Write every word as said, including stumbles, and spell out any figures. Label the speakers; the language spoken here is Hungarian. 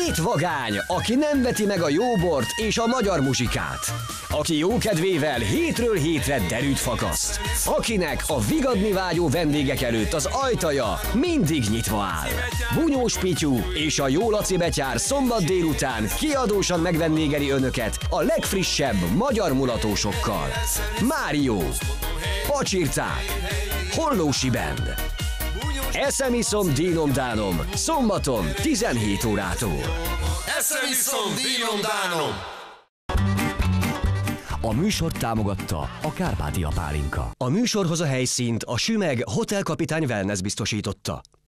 Speaker 1: Két vagány, aki nem veti meg a jóbort és a magyar muzsikát. Aki jókedvével hétről hétre derűt fakaszt. Akinek a vigadni vágyó vendégek előtt az ajtaja mindig nyitva áll. Bunyós Pityu és a Jó Laci betyár szombat délután kiadósan megvendégeli önöket a legfrissebb magyar mulatósokkal. Mário, Pacsirták, Hollósi Band. Eszem iszom, dínom dánom, szombaton tizenhét órától.
Speaker 2: Eszem iszom, dínom dánom.
Speaker 1: A műsort támogatta a Kárpátia Pálinka. A műsorhoz a helyszínt a Sümeg Hotel Kapitány Wellness biztosította.